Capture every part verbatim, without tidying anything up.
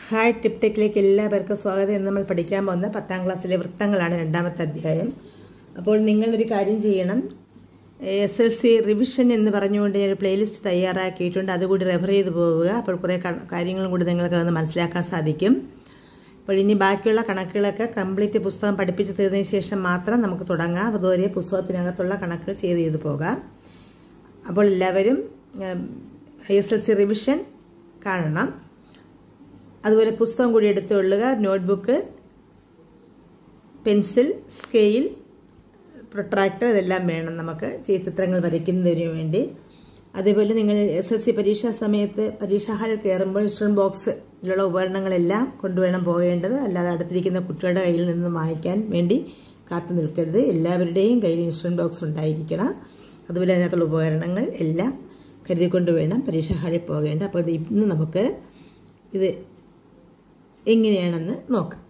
Hi tip ടെക്കിലേക്ക് എല്ലാവർക്കും സ്വാഗതം. ഇന്ന് നമ്മൾ പഠിക്കാൻ പോകുന്ന പത്താം ക്ലാസ്സിലെ വൃത്തങ്ങളാണ് രണ്ടാമത്തെ അധ്യായം. അപ്പോൾ നിങ്ങളൊരു കാര്യം ചെയ്യണം. എസ് എൽ സി റിവിഷൻ എന്ന് പറഞ്ഞുകൊണ്ട് ഞാൻ ഒരു പ്ലേലിസ്റ്റ് തയ്യാറാക്കിയിട്ടുണ്ട്. അതുകൂടി റെഫർ ചെയ്ത് പോവുക. അപ്പോൾ കുറേ കാര്യങ്ങളും കൂടി നിങ്ങൾക്ക് ഒന്ന് മനസ്സിലാക്കാൻ സാധിക്കും. അപ്പോൾ ഇനി ബാക്കിയുള്ള കണക്കുകളൊക്കെ കംപ്ലീറ്റ് പുസ്തകം പഠിപ്പിച്ച് തീർന്നതിന് ശേഷം മാത്രം നമുക്ക് തുടങ്ങാം. അതുവരെ പുസ്തകത്തിനകത്തുള്ള കണക്കുകൾ ചെയ്ത് ചെയ്ത് പോകാം. അപ്പോൾ എല്ലാവരും എസ് എൽ സി റിവിഷൻ കാണണം. അതുപോലെ പുസ്തകം കൂടി എടുത്തുകൊള്ളുക. നോട്ട്ബുക്ക്, പെൻസിൽ, സ്കെയിൽ, പ്രൊട്രാക്ടർ ഇതെല്ലാം വേണം നമുക്ക് ചിത്രങ്ങൾ വരയ്ക്കുന്നതിന് വേണ്ടി. അതേപോലെ നിങ്ങൾ എസ് എൽ സി പരീക്ഷാ സമയത്ത് പരീക്ഷാ ഹാളിൽ കയറുമ്പോൾ ഇൻസ്ട്രുമെന്റ് ബോക്സിലുള്ള ഉപകരണങ്ങളെല്ലാം കൊണ്ടുവേണം പോകേണ്ടത്. അല്ലാതെ അടുത്തിരിക്കുന്ന കുട്ടികളുടെ കയ്യിൽ നിന്ന് വാങ്ങിക്കാൻ വേണ്ടി കാത്തു നിൽക്കരുത്. എല്ലാവരുടെയും കയ്യിൽ ഇൻസ്ട്രുമെന്റ് ബോക്സ് ഉണ്ടായിരിക്കണം. അതുപോലെ അതിനകത്തുള്ള ഉപകരണങ്ങൾ എല്ലാം കരുതിക്കൊണ്ട് വേണം പരീക്ഷാ ഹാളിൽ പോകേണ്ടത്. അപ്പോൾ ഇന്ന് നമുക്ക് ഇത് എങ്ങനെയാണെന്ന് നോക്കാം.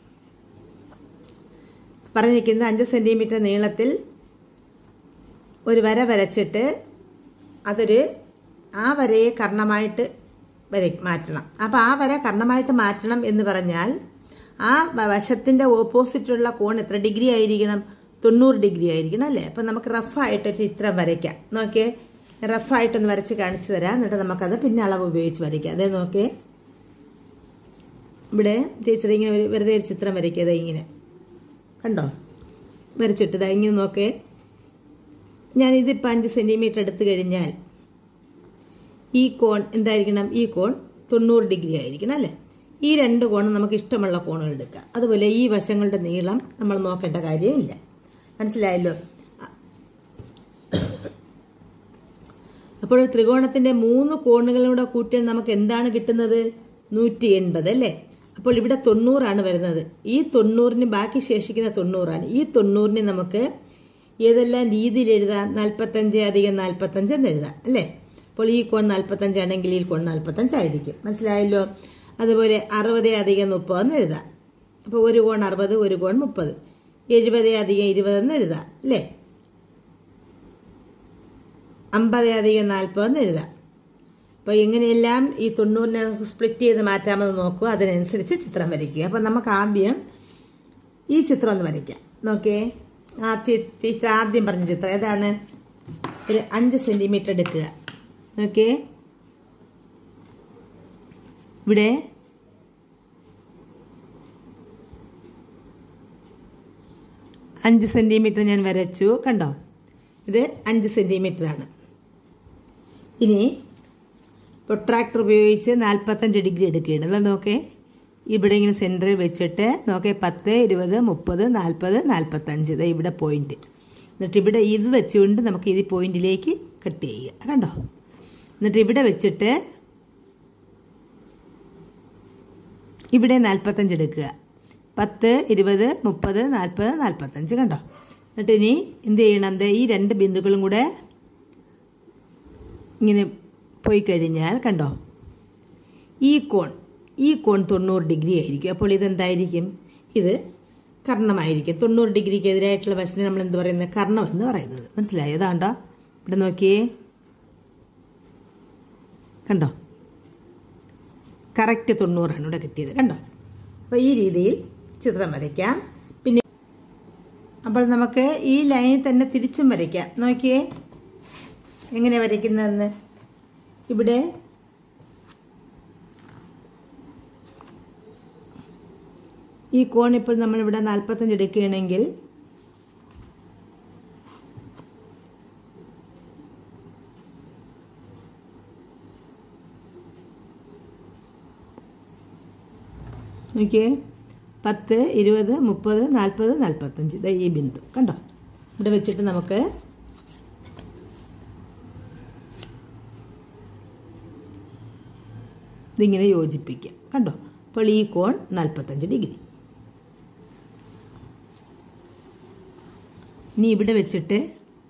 പറഞ്ഞിരിക്കുന്നത് അഞ്ച് സെന്റിമീറ്റർ നീളത്തിൽ ഒരു വര വരച്ചിട്ട് അതൊരു ആ വരയെ കർണമായിട്ട് വര മാറ്റണം. അപ്പോൾ ആ വര കർണമായിട്ട് മാറ്റണം എന്ന് പറഞ്ഞാൽ ആ വശത്തിന്റെ ഓപ്പോസിറ്റുള്ള കോൺ എത്ര ഡിഗ്രി ആയിരിക്കണം? തൊണ്ണൂറ് ഡിഗ്രി ആയിരിക്കണം അല്ലേ? അപ്പം നമുക്ക് റഫായിട്ട് ചിത്രം വരയ്ക്കാം. നോക്കിയേ, റഫായിട്ടൊന്ന് വരച്ച് കാണിച്ചു തരാം. എന്നിട്ട് നമുക്കത് പിന്നെ അളവ് ഉപയോഗിച്ച് വരയ്ക്കാം. അതേ നോക്കിയേ, ഇവിടെ ടീച്ചർ ഇങ്ങനെ ഒരു വെറുതെ ഒരു ചിത്രം വരയ്ക്കുക. ഇങ്ങനെ കണ്ടോ വരച്ചിട്ട് ഇതാ ഇങ്ങനെ നോക്കേ. ഞാനിതിപ്പോൾ അഞ്ച് സെൻറ്റിമീറ്റർ എടുത്തു കഴിഞ്ഞാൽ ഈ കോൺ എന്തായിരിക്കണം? ഈ കോൺ തൊണ്ണൂറ് ഡിഗ്രി ആയിരിക്കണം അല്ലേ? ഈ രണ്ട് കോണും നമുക്ക് ഇഷ്ടമുള്ള കോണുകൾ എടുക്കാം. അതുപോലെ ഈ വശങ്ങളുടെ നീളം നമ്മൾ നോക്കേണ്ട കാര്യമില്ല. മനസ്സിലായല്ലോ? അപ്പോൾ ത്രികോണത്തിൻ്റെ മൂന്ന് കോണുകളൂടെ കൂട്ടിയാൽ നമുക്ക് എന്താണ് കിട്ടുന്നത്? നൂറ്റി എൺപത് അല്ലേ? അപ്പോൾ ഇവിടെ തൊണ്ണൂറാണ് വരുന്നത്. ഈ തൊണ്ണൂറിന് ബാക്കി ശേഷിക്കുന്ന തൊണ്ണൂറാണ്. ഈ തൊണ്ണൂറിന് നമുക്ക് ഏതെല്ലാം രീതിയിൽ എഴുതാം? നാൽപ്പത്തഞ്ച് അധികം നാൽപ്പത്തഞ്ച് എന്ന് എഴുതാം അല്ലേ? അപ്പോൾ ഈ കോൺ നാൽപ്പത്തഞ്ചാണെങ്കിൽ ഈ കോൺ നാൽപ്പത്തഞ്ചായിരിക്കും. മനസ്സിലായല്ലോ? അതുപോലെ അറുപത് അധികം മുപ്പത് എന്ന് എഴുതാം. അപ്പോൾ ഒരു കോൺ അറുപത്, ഒരു കോൺ മുപ്പത്. എഴുപത് അധികം ഇരുപത് എന്ന് എഴുതാം അല്ലേ? അമ്പത് അധികം നാൽപ്പത് എന്ന് എഴുതാം. അപ്പോൾ എങ്ങനെയെല്ലാം ഈ തൊണ്ണൂറിനെ സ്പ്ലിറ്റ് ചെയ്ത് മാറ്റാമെന്ന് നോക്കുക. അതിനനുസരിച്ച് ചിത്രം വരയ്ക്കുക. അപ്പം നമുക്ക് ആദ്യം ഈ ചിത്രം ഒന്ന് വരയ്ക്കാം. നോക്കിയേ, ആ ടീച്ചർ ആദ്യം പറഞ്ഞ ചിത്രം ഏതാണ്? ഒരു അഞ്ച് സെൻറ്റിമീറ്റർ എടുക്കുക. നോക്കിയേ, ഇവിടെ അഞ്ച് സെൻറ്റിമീറ്റർ ഞാൻ വരച്ചു. കണ്ടോ? ഇത് അഞ്ച് സെൻറ്റിമീറ്റർ ആണ്. ഇനി പ്രൊട്രാക്ടർ ഉപയോഗിച്ച് നാൽപ്പത്തഞ്ച് ഡിഗ്രി എടുക്കുകയാണ്. അല്ല നോക്കേ, ഇവിടെ ഇങ്ങനെ സെൻറ്ററിൽ വെച്ചിട്ട് നോക്കേ, പത്ത്, ഇരുപത്, മുപ്പത്, നാൽപ്പത്, നാൽപ്പത്തഞ്ച്. ഇതാ ഇവിടെ പോയിന്റ്. എന്നിട്ട് ഇവിടെ ഇത് വെച്ചുകൊണ്ട് നമുക്ക് ഇത് പോയിന്റിലേക്ക് കട്ട് ചെയ്യുക. കണ്ടോ? എന്നിട്ട് ഇവിടെ വെച്ചിട്ട് ഇവിടെ നാൽപ്പത്തഞ്ച് എടുക്കുക. പത്ത്, ഇരുപത്, മുപ്പത്, നാൽപ്പത്, നാൽപ്പത്തഞ്ച്. കണ്ടോ? എന്നിട്ട് ഇനി എന്ത് ചെയ്യണം? എന്താ ഈ രണ്ട് ബിന്ദുക്കളും കൂടെ ഇങ്ങനെ പോയി കഴിഞ്ഞാൽ കണ്ടോ, ഈ കോൺ ഈ കോൺ തൊണ്ണൂറ് ഡിഗ്രി ആയിരിക്കും. അപ്പോൾ ഇതെന്തായിരിക്കും? ഇത് കർണമായിരിക്കും. തൊണ്ണൂറ് ഡിഗ്രിക്ക് എതിരായിട്ടുള്ള വശത്തിന് നമ്മൾ എന്ത് പറയുന്നത്? കർണം എന്ന് പറയുന്നത്. മനസ്സിലായോ? അതാണ്ടോ ഇവിടെ നോക്കിയേ, കണ്ടോ? കറക്റ്റ് തൊണ്ണൂറാണ് ഇവിടെ കിട്ടിയത്. കണ്ടോ? അപ്പോൾ ഈ രീതിയിൽ ചിത്രം വരയ്ക്കാം. പിന്നെ അപ്പോൾ നമുക്ക് ഈ ലൈനിൽ തന്നെ തിരിച്ചും വരയ്ക്കാം. നോക്കിയേ എങ്ങനെ വരയ്ക്കുന്നതെന്ന്. ഇവിടെ ഈ കോൺ ഇപ്പോൾ നമ്മളിവിടെ നാൽപ്പത്തഞ്ച് എടുക്കുകയാണെങ്കിൽ നോക്കിയേ, പത്ത്, ഇരുപത്, മുപ്പത്, നാൽപ്പത്, നാൽപ്പത്തഞ്ച്. ഇതാ ഈ ബിന്ദു കണ്ടോ? ഇവിടെ വെച്ചിട്ട് നമുക്ക് ഇതിങ്ങനെ യോജിപ്പിക്കാം. കണ്ടോ? അപ്പോൾ ഈ കോൺ നാൽപ്പത്തഞ്ച് ഡിഗ്രി. ഇനി ഇവിടെ വെച്ചിട്ട്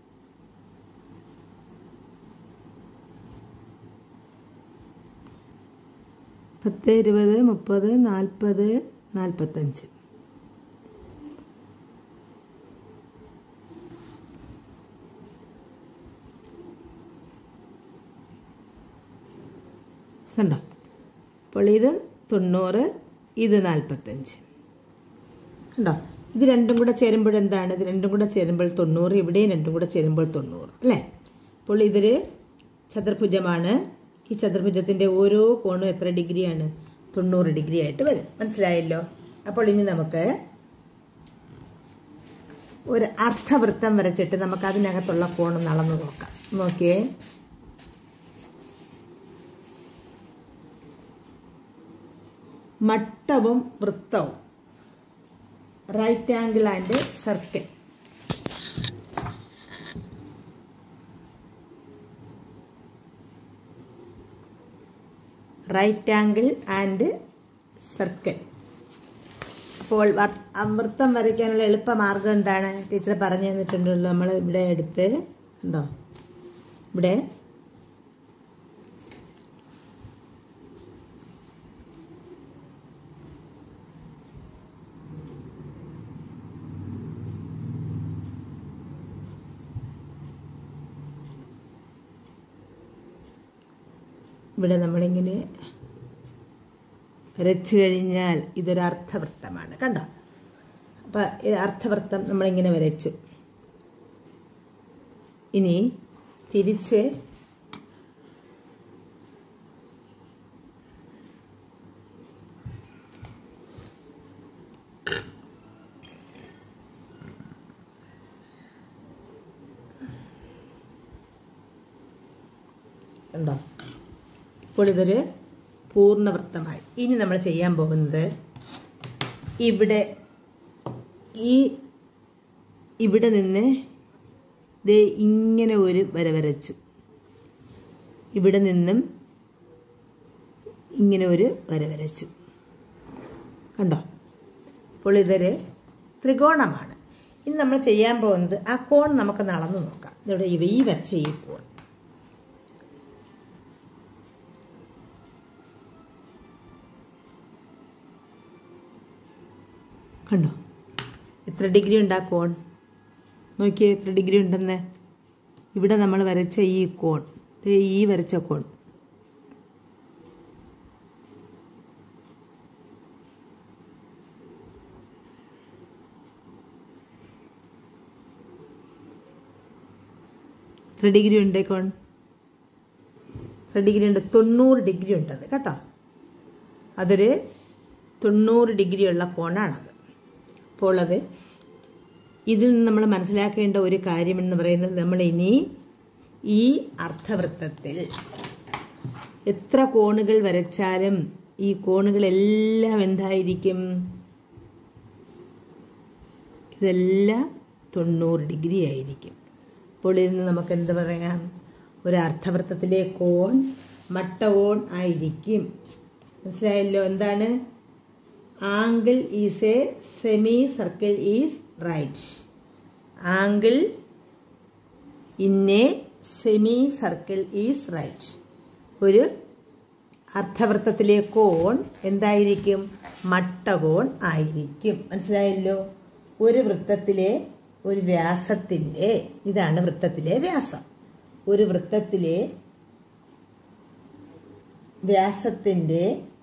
പത്ത്, ഇരുപത്, മുപ്പത്, നാൽപ്പത്, നാൽപ്പത്തഞ്ച്. കണ്ടോ? അപ്പോൾ ഇത് തൊണ്ണൂറ്, ഇത് നാൽപ്പത്തഞ്ച്. കണ്ടോ, ഇത് രണ്ടും കൂടെ ചേരുമ്പോൾ എന്താണ്? ഇത് രണ്ടും കൂടെ ചേരുമ്പോൾ തൊണ്ണൂറ്, ഇവിടെയും രണ്ടും കൂടെ ചേരുമ്പോൾ തൊണ്ണൂറ് അല്ലേ? അപ്പോൾ ഇതൊരു ചതുർഭുജമാണ്. ഈ ചതുർഭുജത്തിൻ്റെ ഓരോ കോണും എത്ര ഡിഗ്രിയാണ്? തൊണ്ണൂറ് ഡിഗ്രി ആയിട്ട് വരും. മനസ്സിലായല്ലോ? അപ്പോൾ ഇനി നമുക്ക് ഒരു അർദ്ധവൃത്തം വരച്ചിട്ട് നമുക്ക് അതിനകത്തുള്ള കോണം അളന്ന് നോക്കാം. നോക്കിയേ, മട്ടവും വൃത്തവും, right angle and circle. Right angle and circle. അപ്പോൾ വൃത്തം വരയ്ക്കാനുള്ള എളുപ്പമാർഗം എന്താണ്? ടീച്ചർ പറഞ്ഞു തന്നിട്ടുണ്ടല്ലോ. നമ്മൾ ഇവിടെ എടുത്ത് കണ്ടോ, ഇവിടെ ഇവിടെ നമ്മളിങ്ങനെ വരച്ചു കഴിഞ്ഞാൽ ഇതൊരു അർദ്ധവൃത്തമാണ്. കണ്ടോ? അപ്പം അർദ്ധവൃത്തം നമ്മളിങ്ങനെ വരച്ചു. ഇനി തിരിച്ച് കണ്ടോ, ഇപ്പോൾ ഇതൊരു പൂർണ്ണവൃത്തമായി. ഇനി നമ്മൾ ചെയ്യാൻ പോകുന്നത്, ഇവിടെ ഈ ഇവിടെ നിന്ന് ദേ ഇങ്ങനെ ഒരു വര വരച്ചു, ഇവിടെ നിന്നും ഇങ്ങനെ ഒരു വര വരച്ചു. കണ്ടോ? അപ്പോൾ ഇതൊരു ത്രികോണമാണ്. ഇനി നമ്മൾ ചെയ്യാൻ പോകുന്നത് ആ കോൺ നമുക്ക് അളന്ന് നോക്കാം. ഇവിടെ ഇവ ഈ വരച്ച ഈ കോൺ കണ്ടോ, എത്ര ഡിഗ്രി ഉണ്ട് ആ കോൺ? നോക്കിയേ എത്ര ഡിഗ്രി ഉണ്ടെന്ന്. ഇവിടെ നമ്മൾ വരച്ച ഈ കോൺ, ഈ വരച്ച കോൺ എത്ര ഡിഗ്രി ഉണ്ട്? കോൺ എത്ര ഡിഗ്രി ഉണ്ട്? തൊണ്ണൂറ് ഡിഗ്രി ഉണ്ടത് കേട്ടോ. അതൊരു തൊണ്ണൂറ് ഡിഗ്രി ഉള്ള കോണാണത്. അപ്പോൾ അത് ഇതിൽ നിന്ന് നമ്മൾ മനസ്സിലാക്കേണ്ട ഒരു കാര്യമെന്ന് പറയുന്നത്, നമ്മൾ ഇനി ഈ അർദ്ധവൃത്തത്തിൽ എത്ര കോണുകൾ വരച്ചാലും ഈ കോണുകളെല്ലാം എന്തായിരിക്കും? ഇതെല്ലാം തൊണ്ണൂറ് ഡിഗ്രി ആയിരിക്കും. അപ്പോൾ ഇതിന് നമുക്ക് എന്ത് പറയാം? ഒരു അർദ്ധവൃത്തത്തിലെ കോൺ മട്ടകോൺ ആയിരിക്കും. മനസ്സിലായല്ലോ? എന്താണ്? Angle is a semi circle is right. Angle in a semi circle is right. ഒരു അർദ്ധവൃത്തത്തിലെ കോൺ എന്തായിരിക്കും? മട്ടകോൺ ആയിരിക്കും. മനസ്സിലായല്ലോ? ഒരു വൃത്തത്തിലെ ഒരു വ്യാസത്തിൻ്റെ, ഇതാണ് വൃത്തത്തിലെ വ്യാസം. ഒരു വൃത്തത്തിലെ വ്യാസത്തിൻ്റെ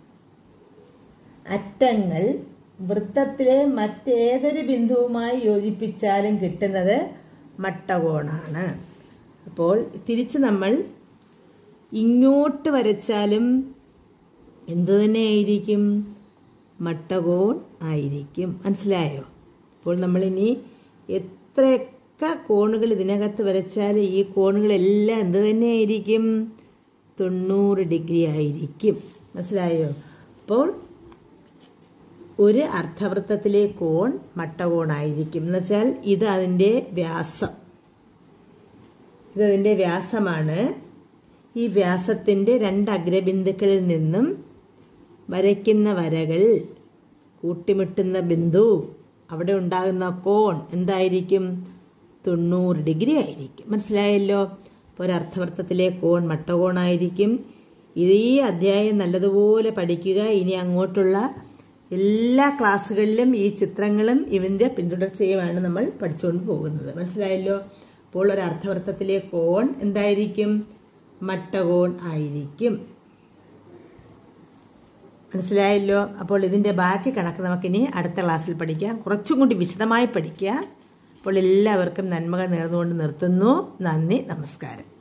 അറ്റങ്ങൾ വൃത്തത്തിലെ മറ്റേതൊരു ബിന്ദുവുമായി യോജിപ്പിച്ചാലും കിട്ടുന്നത് മട്ടകോണാണ്. അപ്പോൾ തിരിച്ച് നമ്മൾ ഇങ്ങോട്ട് വരച്ചാലും എന്തു തന്നെയായിരിക്കും? മട്ടകോൺ ആയിരിക്കും. മനസ്സിലായോ? അപ്പോൾ നമ്മളിനി എത്രയൊക്കെ കോണുകൾ ഇതിനകത്ത് വരച്ചാൽ ഈ കോണുകളെല്ലാം എന്ത് തന്നെയായിരിക്കും? തൊണ്ണൂറ് ഡിഗ്രി ആയിരിക്കും. മനസ്സിലായോ? അപ്പോൾ ഒരു അർദ്ധവൃത്തത്തിലെ കോൺ മട്ടകോണായിരിക്കും. എന്ന് വെച്ചാൽ ഇത് അതിൻ്റെ വ്യാസം, ഇതതിൻ്റെ വ്യാസമാണ്. ഈ വ്യാസത്തിൻ്റെ രണ്ട് അഗ്രബിന്ദുക്കളിൽ നിന്നും വരയ്ക്കുന്ന വരകൾ കൂട്ടിമുട്ടുന്ന ബിന്ദു, അവിടെ ഉണ്ടാകുന്ന കോൺ എന്തായിരിക്കും? തൊണ്ണൂറ് ഡിഗ്രി ആയിരിക്കും. മനസ്സിലായല്ലോ? അപ്പോൾ ഒരു അർദ്ധവൃത്തത്തിലെ കോൺ മട്ടകോണായിരിക്കും. ഈ അധ്യായം നല്ലതുപോലെ പഠിക്കുക. ഇനി അങ്ങോട്ടുള്ള എല്ലാ ക്ലാസ്സുകളിലും ഈ ചിത്രങ്ങളും ഇതിൻ്റെ പിന്തുടർച്ചയുമാണ് നമ്മൾ പഠിച്ചുകൊണ്ട് പോകുന്നത്. മനസ്സിലായല്ലോ? അപ്പോൾ ഒരു അർദ്ധവൃത്തത്തിലെ കോൺ എന്തായിരിക്കും? മട്ടകോൺ ആയിരിക്കും. മനസ്സിലായല്ലോ. അപ്പോൾ ഇതിൻ്റെ ബാക്കി കണക്ക് നമുക്കിനി അടുത്ത ക്ലാസ്സിൽ പഠിക്കാം. കുറച്ചും കൂടി വിശദമായി പഠിക്കാം. അപ്പോൾ എല്ലാവർക്കും നന്മകൾ നേർന്നുകൊണ്ട് നിർത്തുന്നു. നന്ദി, നമസ്കാരം.